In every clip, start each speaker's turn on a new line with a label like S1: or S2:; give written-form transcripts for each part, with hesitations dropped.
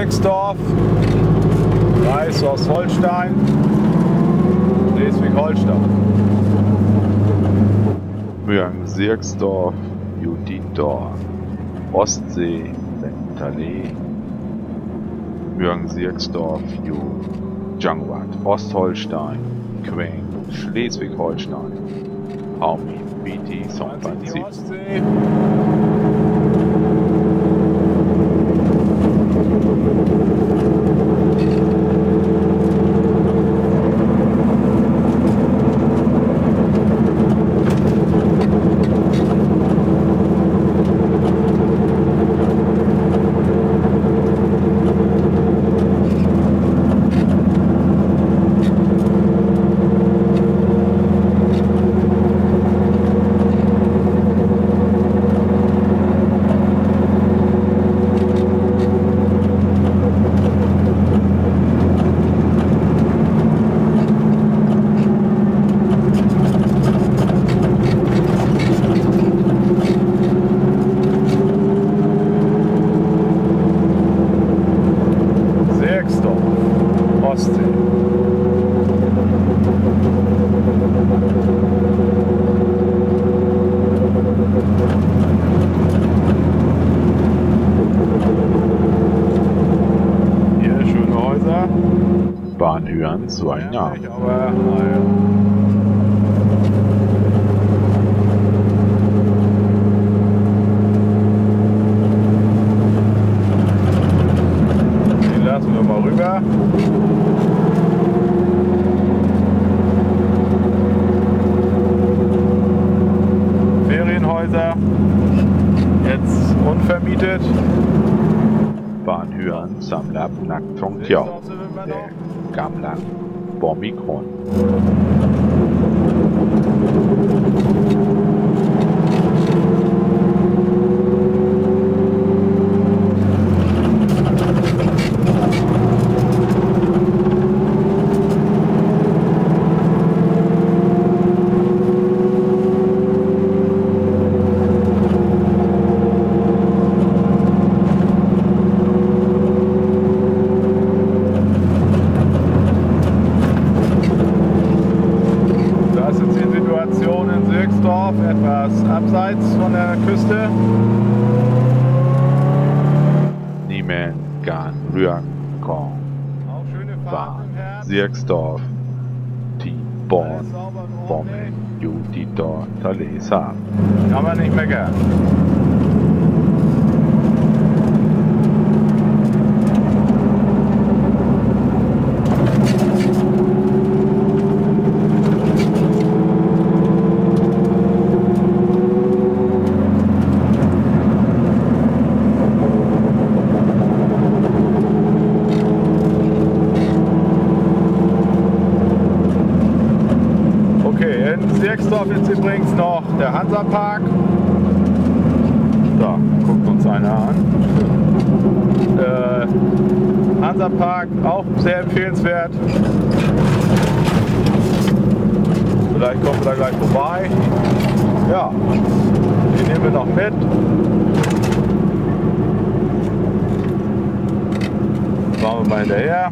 S1: Sierksdorf, Kreis Ostholstein, Schleswig-Holstein.
S2: Mürgen-Sierksdorf, Judindor, Ostsee, Ventalé, Mürgen-Sierksdorf, Jangwat, Ostholstein, Queng, Schleswig-Holstein, Haumi, BT, San Francisco. Bahnhören zu einem Namen.
S1: Den lassen wir mal rüber. Ferienhäuser, jetzt unvermietet.
S2: Bahnhören Samlab Nak Trong Tiao, der Gamlang Bomikron.
S1: Etwas abseits von der Küste.
S2: Niemen Gan Ryang Kong Bahn Sierksdorf Die Born Bommen Judidor Talesa.
S1: Kann man nicht meckern. Sierksdorf ist übrigens noch der Hansapark. Da guckt uns einer an. Hansapark auch sehr empfehlenswert. Vielleicht kommen wir da gleich vorbei. Ja, die nehmen wir noch mit. Fahren wir mal hinterher.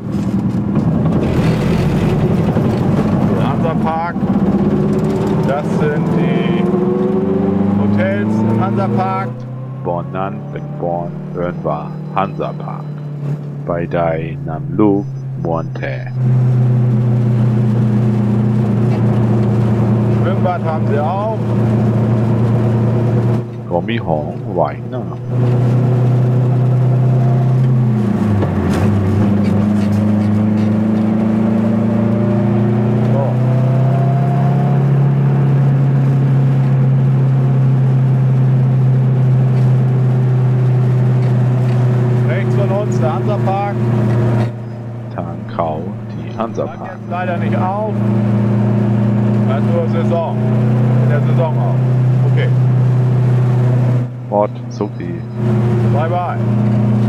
S1: Der Hansapark. Das sind die Hotels im Hansapark.
S2: Bonnan Born Örnwa Hansapark. Bei Dai Namlu Monte.
S1: Schwimmbad haben sie auch.
S2: Gomi Hong Weiner.
S1: Der Hansapark.
S2: Tankau, die Hansapark.
S1: Leider nicht auf. Das ist nur Saison. In der Saison auf. Okay.
S2: Ort Zuki.
S1: Bye bye.